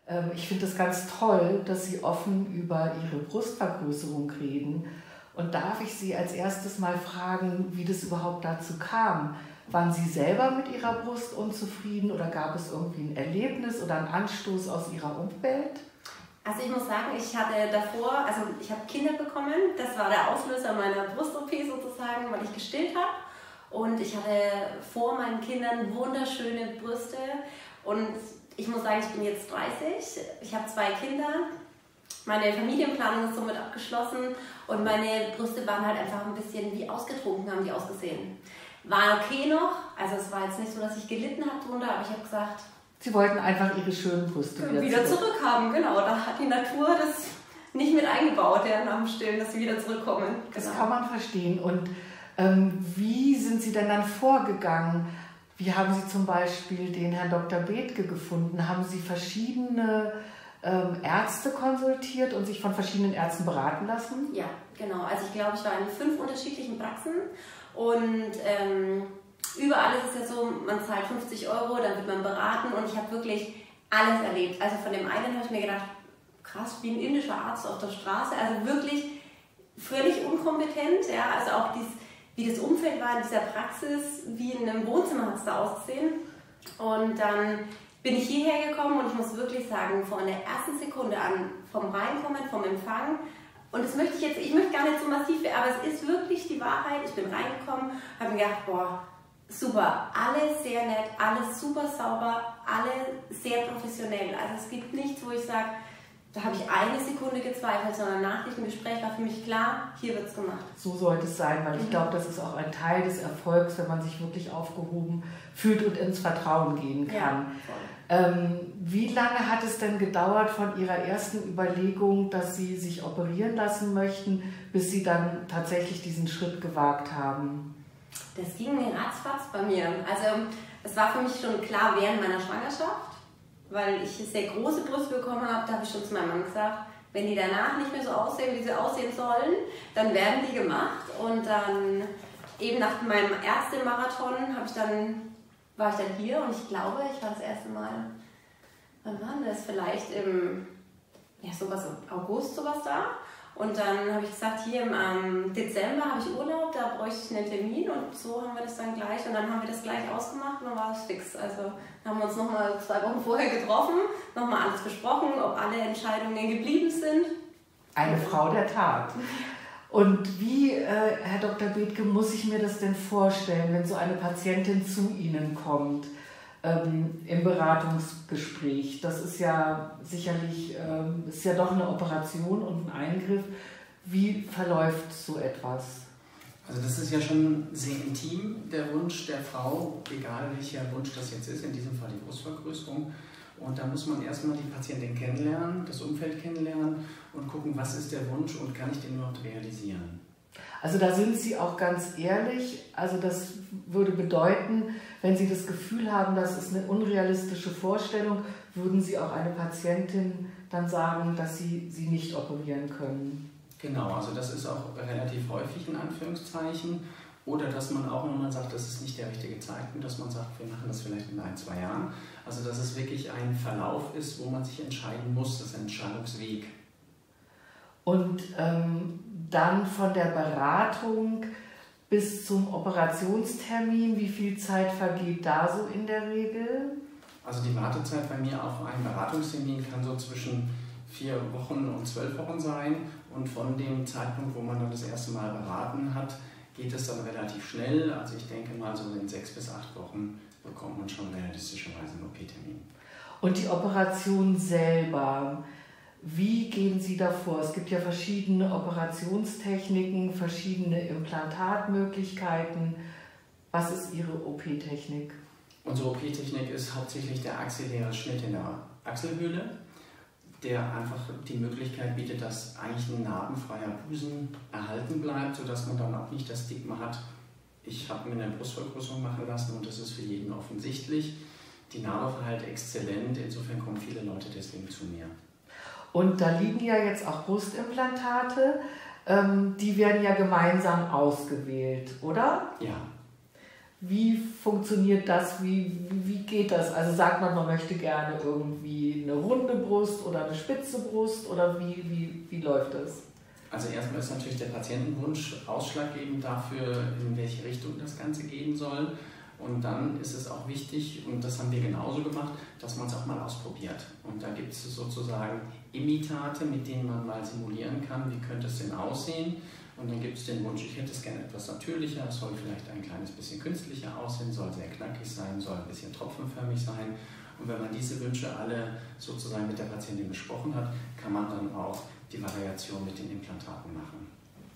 Ich finde es ganz toll, dass Sie offen über Ihre Brustvergrößerung reden. Und darf ich Sie als erstes mal fragen, wie das überhaupt dazu kam? Waren Sie selber mit Ihrer Brust unzufrieden oder gab es irgendwie ein Erlebnis oder einen Anstoß aus Ihrer Umwelt? Also ich muss sagen, ich hatte davor, also ich habe Kinder bekommen, das war der Auslöser meiner Brust-OP sozusagen, weil ich gestillt habe. Und ich hatte vor meinen Kindern wunderschöne Brüste und ich muss sagen, ich bin jetzt 30, ich habe 2 Kinder, meine Familienplanung ist somit abgeschlossen und meine Brüste waren halt einfach ein bisschen wie ausgetrunken, haben die ausgesehen. War okay noch, also es war jetzt nicht so, dass ich gelitten habe drunter, aber ich habe gesagt, Sie wollten einfach Ihre schönen Brüste wieder zurückhaben, genau. Da hat die Natur das nicht mit eingebaut, ja, nach dem Stillen, dass sie wieder zurückkommen. Genau. Das kann man verstehen. Und wie sind Sie denn dann vorgegangen? Wie haben Sie zum Beispiel den Herrn Dr. Bethke gefunden? Haben Sie verschiedene Ärzte konsultiert und sich von verschiedenen Ärzten beraten lassen? Ja, genau. Also ich glaube, ich war in 5 unterschiedlichen Praxen und überall ist es ja so, man zahlt 50 €, dann wird man beraten und ich habe wirklich alles erlebt. Also von dem einen habe ich mir gedacht, krass, wie ein indischer Arzt auf der Straße, also wirklich völlig unkompetent, ja, also auch wie das Umfeld war in dieser Praxis, wie in einem Wohnzimmer hat es da ausgesehen. Und dann bin ich hierher gekommen und ich muss wirklich sagen, von der ersten Sekunde an, vom Reinkommen, vom Empfang, und das möchte ich möchte gar nicht so massiv werden, aber es ist wirklich die Wahrheit, ich bin reingekommen, habe mir gedacht, boah, super, alle sehr nett, alles super sauber, alle sehr professionell. Also es gibt nichts, wo ich sage, da habe ich eine Sekunde gezweifelt, sondern nach diesem Gespräch war für mich klar, hier wird es gemacht. So sollte es sein, weil ich glaube, das ist auch ein Teil des Erfolgs, wenn man sich wirklich aufgehoben fühlt und ins Vertrauen gehen kann. Ja, wie lange hat es denn gedauert von Ihrer ersten Überlegung, dass Sie sich operieren lassen möchten, bis Sie dann tatsächlich diesen Schritt gewagt haben? Das ging ratzfatz bei mir. Also es war für mich schon klar während meiner Schwangerschaft, weil ich sehr große Brüste bekommen habe, da habe ich schon zu meinem Mann gesagt, wenn die danach nicht mehr so aussehen, wie sie aussehen sollen, dann werden die gemacht. Und dann eben nach meinem Ärztemarathon war ich dann hier und ich glaube, ich war das erste Mal, wann war das? Vielleicht im August sowas da. Und dann habe ich gesagt, hier im Dezember habe ich Urlaub, da bräuchte ich einen Termin und so haben wir das dann gleich. Und dann haben wir das gleich ausgemacht und dann war es fix. Also haben wir uns nochmal 2 Wochen vorher getroffen, nochmal alles besprochen, ob alle Entscheidungen geblieben sind. Eine Frau der Tat. Und wie, Herr Dr. Bethke, muss ich mir das denn vorstellen, wenn so eine Patientin zu Ihnen kommt im Beratungsgespräch? Das ist ja sicherlich ist ja doch eine Operation und ein Eingriff. Wie verläuft so etwas? Also das ist ja schon sehr intim, der Wunsch der Frau, egal welcher Wunsch das jetzt ist, in diesem Fall die Brustvergrößerung. Und da muss man erstmal die Patientin kennenlernen, das Umfeld kennenlernen und gucken, was ist der Wunsch und kann ich den überhaupt realisieren. Also da sind Sie auch ganz ehrlich, also das würde bedeuten, wenn Sie das Gefühl haben, das ist eine unrealistische Vorstellung, würden Sie auch eine Patientin dann sagen, dass Sie sie nicht operieren können? Genau, also das ist auch relativ häufig in Anführungszeichen. Oder dass man auch nochmal sagt, das ist nicht der richtige Zeitpunkt, dass man sagt, wir machen das vielleicht in 1, 2 Jahren. Also dass es wirklich ein Verlauf ist, wo man sich entscheiden muss, das ist ein Entscheidungsweg. Und dann von der Beratung bis zum Operationstermin, wie viel Zeit vergeht da so in der Regel? Also die Wartezeit bei mir auf einen Beratungstermin kann so zwischen 4 Wochen und 12 Wochen sein. Und von dem Zeitpunkt, wo man dann das erste Mal beraten hat, geht es dann relativ schnell. Also ich denke mal, so in 6 bis 8 Wochen bekommt man schon realistischerweise einen OP-Termin. Und die Operation selber, wie gehen Sie davor? Es gibt ja verschiedene Operationstechniken, verschiedene Implantatmöglichkeiten. Was ist Ihre OP-Technik? Unsere OP-Technik ist hauptsächlich der axilläre Schnitt in der Achselhöhle, der einfach die Möglichkeit bietet, dass eigentlich ein narbenfreier Busen erhalten bleibt, sodass man dann auch nicht das Stigma hat. Ich habe mir eine Brustvergrößerung machen lassen und das ist für jeden offensichtlich. Die Narbe verhält exzellent, insofern kommen viele Leute deswegen zu mir. Und da liegen ja jetzt auch Brustimplantate, die werden ja gemeinsam ausgewählt, oder? Ja. Wie funktioniert das? Wie geht das? Also sagt man möchte gerne irgendwie eine runde Brust oder eine spitze Brust oder wie läuft das? Also erstmal ist natürlich der Patientenwunsch ausschlaggebend dafür, in welche Richtung das Ganze gehen soll. Und dann ist es auch wichtig, und das haben wir genauso gemacht, dass man es auch mal ausprobiert. Und da gibt es sozusagen Imitate, mit denen man mal simulieren kann, wie könnte es denn aussehen. Und dann gibt es den Wunsch, ich hätte es gerne etwas natürlicher, es soll vielleicht ein kleines bisschen künstlicher aussehen, soll sehr knackig sein, soll ein bisschen tropfenförmig sein. Und wenn man diese Wünsche alle sozusagen mit der Patientin besprochen hat, kann man dann auch die Variation mit den Implantaten machen.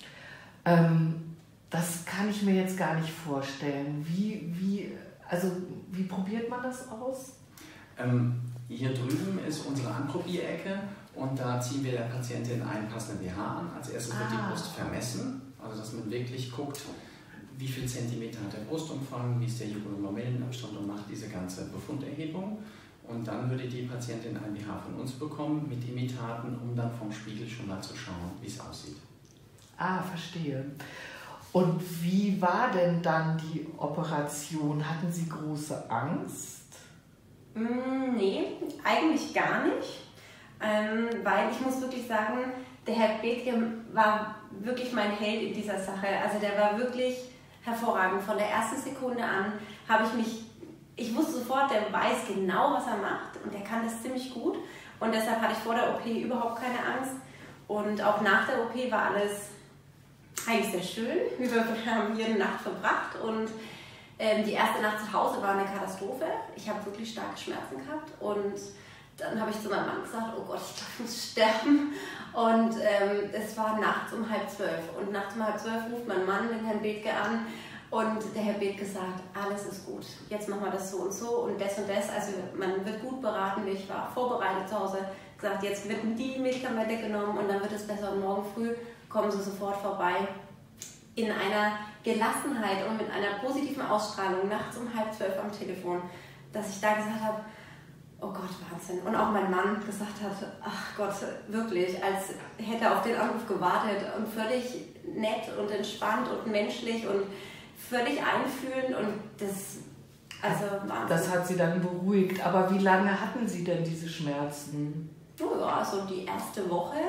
Das kann ich mir jetzt gar nicht vorstellen. Wie probiert man das aus? Hier drüben ist unsere Anprobierecke und da ziehen wir der Patientin einen passenden BH an. Als erstes wird die Brust vermessen, also dass man wirklich guckt, wie viel Zentimeter hat der Brustumfang, wie ist der Jugulomellenabstand und macht diese ganze Befunderhebung. Und dann würde die Patientin ein BH von uns bekommen mit Imitaten, um dann vom Spiegel schon mal zu schauen, wie es aussieht. Verstehe. Und wie war denn dann die Operation? Hatten Sie große Angst? Nee, eigentlich gar nicht. Weil ich muss wirklich sagen, der Herr Bethke war wirklich mein Held in dieser Sache. Also der war wirklich hervorragend. Von der ersten Sekunde an habe ich wusste sofort, der weiß genau, was er macht und der kann das ziemlich gut. Und deshalb hatte ich vor der OP überhaupt keine Angst. Und auch nach der OP war alles eigentlich sehr schön. Wir haben hier eine Nacht verbracht und die erste Nacht zu Hause war eine Katastrophe. Ich habe wirklich starke Schmerzen gehabt und dann habe ich zu meinem Mann gesagt, oh Gott, ich glaube, ich muss sterben. Und es war nachts um 11:30 und nachts um 11:30 ruft mein Mann den Herrn Bethke an und der Herr Bethke sagt, alles ist gut, jetzt machen wir das so und so und das. Also man wird gut beraten, ich war vorbereitet zu Hause, gesagt, jetzt werden die Medikamente genommen und dann wird es besser und morgen früh kommen Sie sofort vorbei. In einer Gelassenheit und mit einer positiven Ausstrahlung nachts um 11:30 am Telefon, dass ich da gesagt habe, oh Gott, Wahnsinn. Und auch mein Mann gesagt hat, ach Gott, wirklich, als hätte er auf den Anruf gewartet und völlig nett und entspannt und menschlich und völlig einfühlend und das, also Wahnsinn. Das hat Sie dann beruhigt. Aber wie lange hatten Sie denn diese Schmerzen? Oh ja, also die erste Woche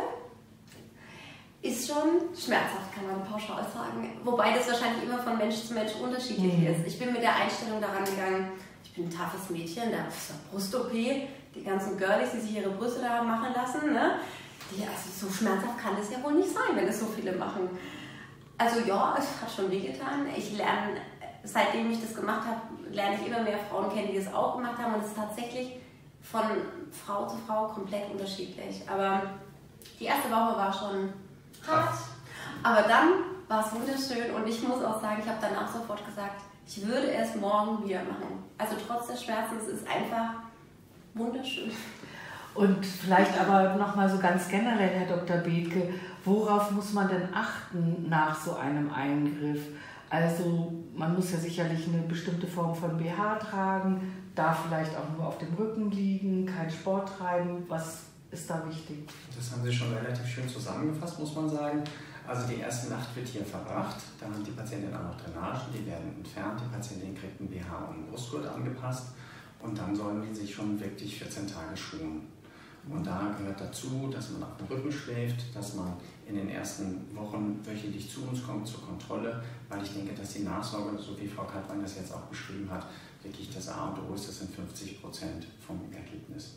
ist schon schmerzhaft, kann man pauschal sagen. Wobei das wahrscheinlich immer von Mensch zu Mensch unterschiedlich ist. Ich bin mit der Einstellung daran gegangen, ich bin ein toughes Mädchen, da ist eine Brust-OP, die ganzen Girlies, die sich ihre Brüste da machen lassen, ne? Also so schmerzhaft kann das ja wohl nicht sein, wenn es so viele machen. Also ja, es hat schon wehgetan. Ich lerne, seitdem ich das gemacht habe, lerne ich immer mehr Frauen kennen, die das auch gemacht haben und es ist tatsächlich von Frau zu Frau komplett unterschiedlich. Aber die erste Woche war schon hart, aber dann war es wunderschön und ich muss auch sagen, ich habe danach sofort gesagt, ich würde es morgen wieder machen. Also trotz des Schmerzens ist es einfach wunderschön. Und vielleicht aber nochmal so ganz generell, Herr Dr. Bethke, worauf muss man denn achten nach so einem Eingriff? Also man muss ja sicherlich eine bestimmte Form von BH tragen, darf vielleicht auch nur auf dem Rücken liegen, keinen Sport treiben. Was ist da wichtig? Das haben Sie schon relativ schön zusammengefasst, muss man sagen. Also die erste Nacht wird hier verbracht, dann haben die Patientin auch noch Drainagen, die werden entfernt, die Patientin kriegt einen BH und einen Brustgurt angepasst und dann sollen die sich schon wirklich 14 Tage schonen. Und da gehört dazu, dass man auf dem Rücken schläft, dass man in den ersten Wochen wöchentlich zu uns kommt zur Kontrolle, weil ich denke, dass die Nachsorge, so wie Frau Kaltwein das jetzt auch beschrieben hat, wirklich das A und O ist, das sind 50% vom Ergebnis.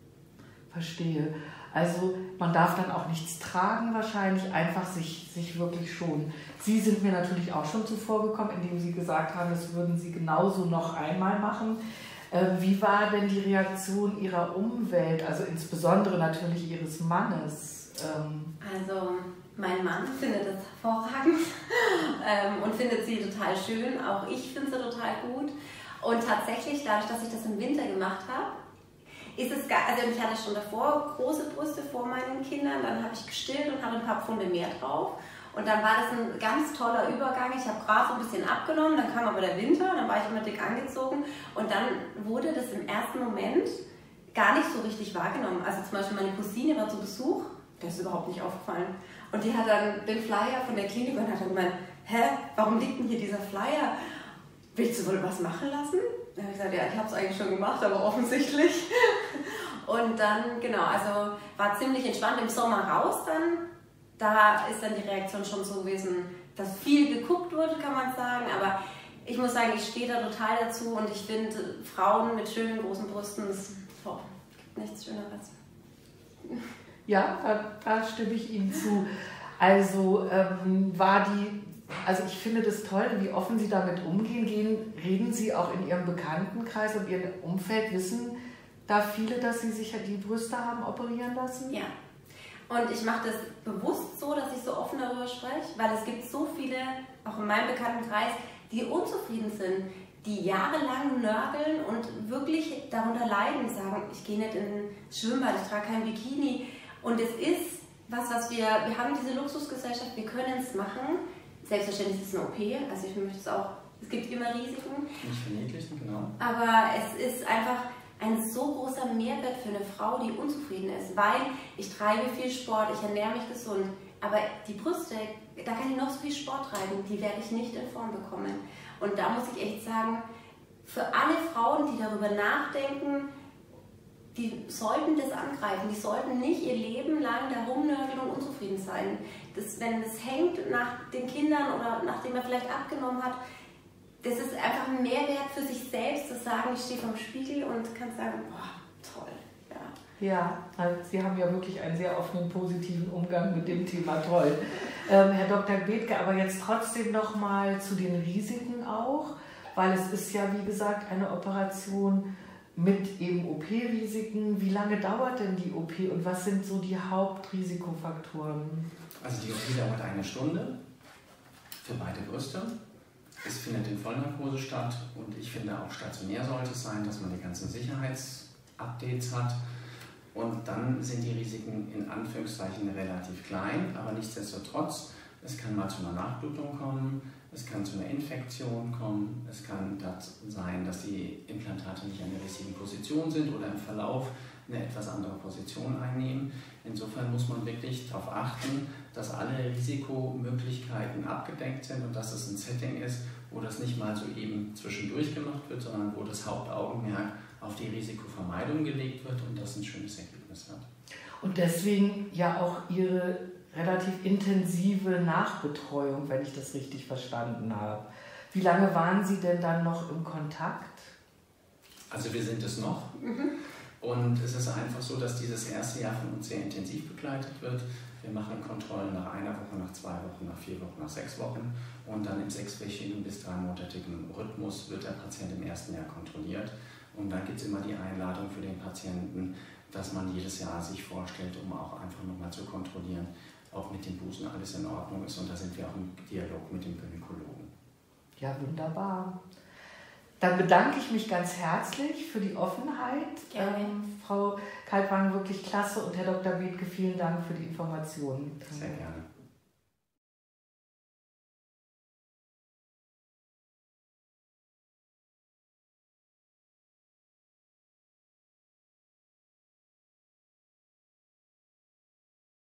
Verstehe. Also man darf dann auch nichts tragen wahrscheinlich, einfach sich wirklich schonen. Sie sind mir natürlich auch schon zuvor gekommen, indem Sie gesagt haben, das würden Sie genauso noch einmal machen. Wie war denn die Reaktion Ihrer Umwelt, also insbesondere natürlich Ihres Mannes? Also mein Mann findet es hervorragend und findet sie total schön. Auch ich finde sie total gut. Und tatsächlich, dadurch, dass ich das im Winter gemacht habe, ist es also ich hatte schon davor große Brüste vor meinen Kindern, dann habe ich gestillt und hatte ein paar Pfunde mehr drauf. Und dann war das ein ganz toller Übergang. Ich habe gerade so ein bisschen abgenommen, dann kam aber der Winter, dann war ich immer dick angezogen und dann wurde das im ersten Moment gar nicht so richtig wahrgenommen. Also zum Beispiel meine Cousine war zu Besuch, der ist überhaupt nicht aufgefallen. Und die hat dann den Flyer von der Klinik und hat dann gemeint, hä, warum liegt denn hier dieser Flyer? willst du wohl was machen lassen? Dann habe ich gesagt, ja, ich habe es eigentlich schon gemacht, aber offensichtlich. Und dann, genau, also war ziemlich entspannt im Sommer raus dann. Da ist dann die Reaktion schon so gewesen, dass viel geguckt wurde, kann man sagen. Aber ich muss sagen, ich stehe da total dazu und ich finde Frauen mit schönen großen Brüsten, es gibt nichts Schöneres. Ja, da stimme ich Ihnen zu. Also also ich finde das toll, wie offen Sie damit umgehen. Reden Sie auch in Ihrem Bekanntenkreis und Ihrem Umfeld, wissen da viele, dass Sie sich die Brüste haben operieren lassen? Ja. Und ich mache das bewusst so, dass ich so offen darüber spreche, weil es gibt so viele, auch in meinem Bekanntenkreis, die unzufrieden sind, die jahrelang nörgeln und wirklich darunter leiden, sagen, ich gehe nicht in das Schwimmbad, ich trage kein Bikini. Und es ist was wir haben diese Luxusgesellschaft, wir können es machen. Selbstverständlich ist es eine OP, also ich möchte es auch, es gibt immer Risiken. Nicht verniedlichen, genau. Aber es ist einfach ein so großer Mehrwert für eine Frau, die unzufrieden ist, weil ich treibe viel Sport, ich ernähre mich gesund, aber die Brüste, da kann ich noch so viel Sport treiben, die werde ich nicht in Form bekommen. Und da muss ich echt sagen, für alle Frauen, die darüber nachdenken, die sollten das angreifen, die sollten nicht ihr Leben lang da rumnörgeln und unzufrieden sein. Wenn es hängt nach den Kindern oder nachdem er vielleicht abgenommen hat, das ist einfach ein Mehrwert für sich selbst, zu sagen, ich stehe vorm Spiegel und kann sagen, boah, toll. Ja, also Sie haben ja wirklich einen sehr offenen, positiven Umgang mit dem Thema, toll. Herr Dr. Bethke, aber jetzt trotzdem noch mal zu den Risiken auch, weil es ist ja, wie gesagt, eine Operation mit eben OP-Risiken. Wie lange dauert denn die OP und was sind so die Hauptrisikofaktoren? Also die OP dauert 1 Stunde für beide Brüste. Es findet in Vollnarkose statt und ich finde auch stationär sollte es sein, dass man die ganzen Sicherheitsupdates hat. Und dann sind die Risiken in Anführungszeichen relativ klein, aber nichtsdestotrotz, es kann mal zu einer Nachblutung kommen, es kann zu einer Infektion kommen, es kann sein, dass die Implantate nicht an der richtigen Position sind oder im Verlauf eine etwas andere Position einnehmen. Insofern muss man wirklich darauf achten, dass alle Risikomöglichkeiten abgedeckt sind und dass es ein Setting ist, wo das nicht mal so eben zwischendurch gemacht wird, sondern wo das Hauptaugenmerk auf die Risikovermeidung gelegt wird und das ein schönes Ergebnis hat. Und deswegen ja auch Ihre relativ intensive Nachbetreuung, wenn ich das richtig verstanden habe. Wie lange waren Sie denn dann noch im Kontakt? Also wir sind es noch. Und es ist einfach so, dass dieses erste Jahr von uns sehr intensiv begleitet wird. Wir machen Kontrollen nach 1 Woche, nach 2 Wochen, nach 4 Wochen, nach 6 Wochen. Und dann im 6-wöchigen bis 3-monatigen Rhythmus wird der Patient im ersten Jahr kontrolliert. Und dann gibt es immer die Einladung für den Patienten, dass man jedes Jahr sich vorstellt, um auch einfach nochmal zu kontrollieren, ob mit dem Busen alles in Ordnung ist. Und da sind wir auch im Dialog mit dem Gynäkologen. Ja, wunderbar. Dann bedanke ich mich ganz herzlich für die Offenheit. Frau Kaltwagen, wirklich klasse. Und Herr Dr. Bethke, vielen Dank für die Informationen. Sehr gerne.